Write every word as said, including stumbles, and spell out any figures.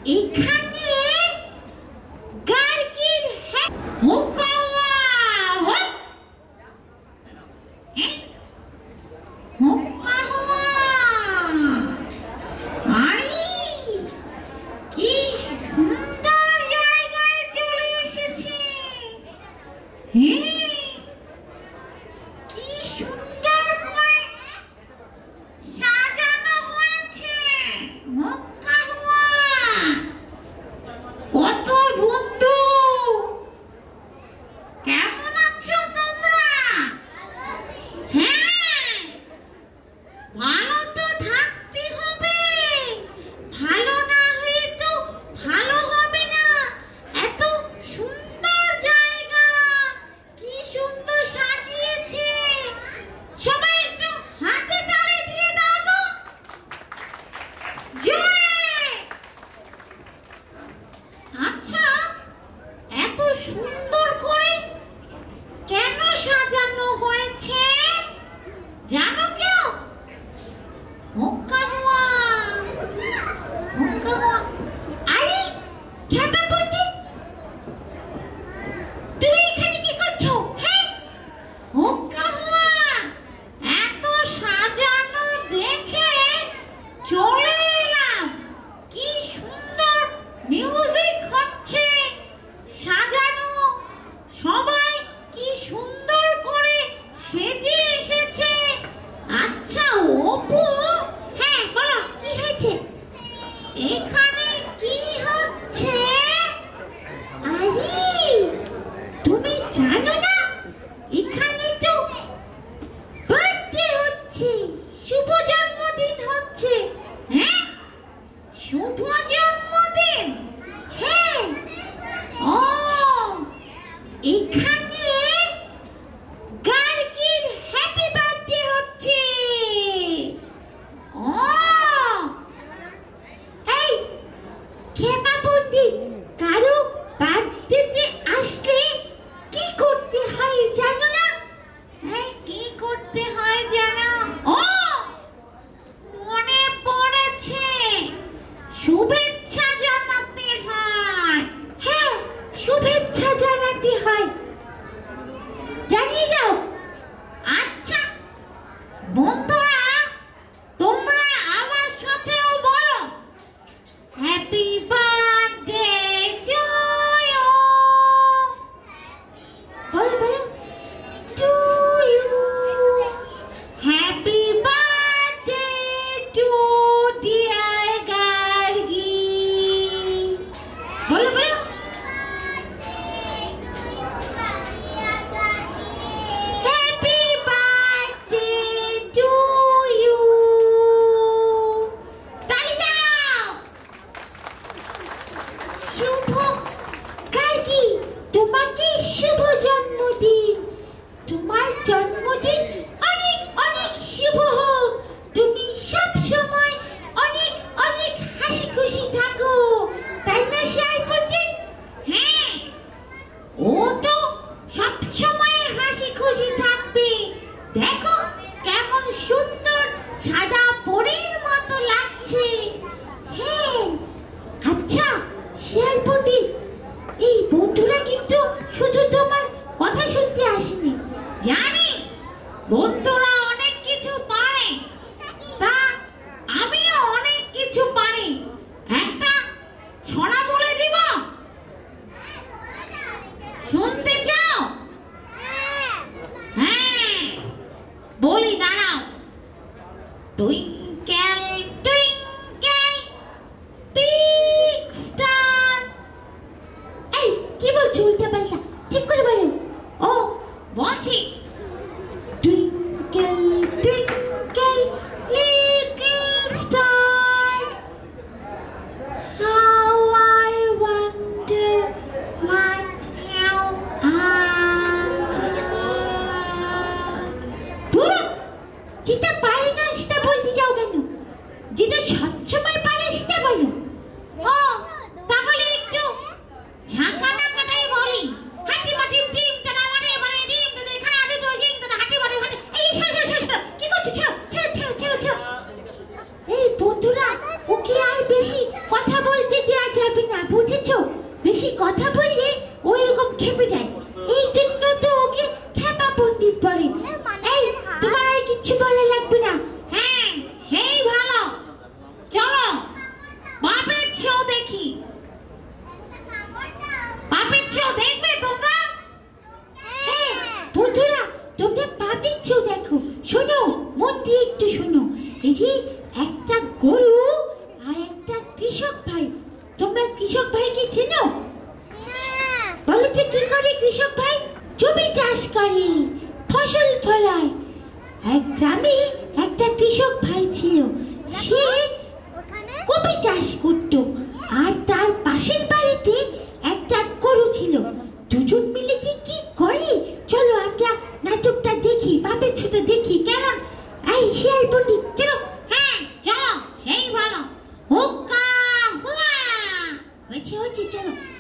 এখানে গার্গির হুকাওয়া হুক হুকাওয়া আরে কি সুন্দর জায়গায় চলে এসেছে। হ্যাঁ কি সুন্দর করে সাজানো হয়েছে। হুকাওয়া কত বন্ধু কেমন আছো তোমরা? হ্যাঁ ভালো তো থাকতে হবে, ভালো না হয়ে তো ভালো হবে না। এত সুন্দর জায়গা, কি সুন্দর সাজিয়েছে। সবাই একটু হাতে তালি দিয়ে দাও তো জোরে। আচ্ছা এত সুন্দর করে কেন সাজানো হয়েছে জানো কেউ? হুকাওয়া হুকাওয়া আরে খেপা বন্ধু তুমি এখানে কি করছো? হ্যাঁ হুকাওয়া এত সাজানো দেখে চলে এলাম। কি সুন্দর মিউজিক হচ্ছে, সাজানো, সবাই কি সুন্দর করে সেজে এসেছে। আচ্ছা অপু, হ্যাঁ বলো কি হয়েছে? এখানে কি হচ্ছে? আরে তুমি জানো না এখানে তো বার্থডে হচ্ছে, শুভ জন্মদিন হচ্ছে। হ্যাঁ শুভ জন্মদিন। হ্যাঁ ও এখানে গার্গির হ্যাপি বার্থডে হচ্ছে। ও এই খেপা পণ্ডিত, কারো বার্থডেতে আসলে কি করতে হয় জানো না? হ্যাঁ কি করতে হয় জানো? ও মনে পড়েছে, শুভেচ্ছা জানাতে হয়। হ্যাঁ শুভেচ্ছা জানাতে হয়, জানিয়ে যাও। আচ্ছা বন্ধুরা তোমরা আমার সাথেও বলো হ্যাপি বার্থডে টু ইউ। বলো বলো to you. Happy birthday to dear Gargi. বলো বলো হ্যাপি বার্থডে টু ইউ। তালি দাও। শুভ গার্গি তোমাকে শুভ জন্মদিন। তোমার জন্মদিন অনেক অনেক শুভ হোক। তুমি সব সময় অনেক অনেক হাসি খুশি থাকো, তাই না শিয়াল পণ্ডিত? হ্যাঁ ও তো সব সময় হাসি খুশি থাকবে। দেখো কেমন সুন্দর সাদা পরীর মতো লাগছে। হ্যাঁ আচ্ছা শিয়াল পণ্ডিত, এই বন্ধুরা কিন্তু শুধু তোমার কথা শুনতে আসেনি, জানি বন্ধুরা অনেক কিছু পারে, তা আমিও অনেক কিছু পারি। একটা ছড়া বলে দিব, শুনতে চাও? হ্যাঁ বলি দাঁড়াও। Twinkle twinkle big star. এই কি বলছো উল্টা পাল্টা, ঠিক করে বলো। ও বলছি twinkle twinkle little star, how I wonder what you are. ধুরো, যেটা পারে না সেটা বলতে যাও কেন? যেটা সবসময় পারে সেটা বলো। ও তাহলে একটু ঝাঁকা নাকাটাই বলি। হাঁটি মাটি টিম তারা মানে মানে টিম তাদের খানা দুটো সিং তারা হাঁটি মাটি হাঁটি। এই সর সর সর সর, কি করছো? ছাড়ো ছাড়ো ছাড়ো ছাড়ো ছাড়ো। এই বন্ধুরা ওকে আর বেশি কথা বলতে দেওয়া যায় একটা গরু আর একটা কৃষক ভাই। তোমরা কৃষক ভাইকে চেনো? বলো তো কি করে কৃষক ভাই? জমি চাষ করে, ফসল ফলায়। এক গ্রামে একটা কৃষক ভাই ছিল, সে কপি চাষ করত, আর তার পাশের বাড়িতে একটা গরু ছিল। দুজন মিলে যে কি করে, চলো আমরা নাটকটা দেখি, বাপের ছোট দেখি কেমন। এই শিয়াল পণ্ডিত চলো। হ্যাঁ চলো, সেই ভালো। হুক্কা হুয়া হয়েছে হয়েছে, চলো।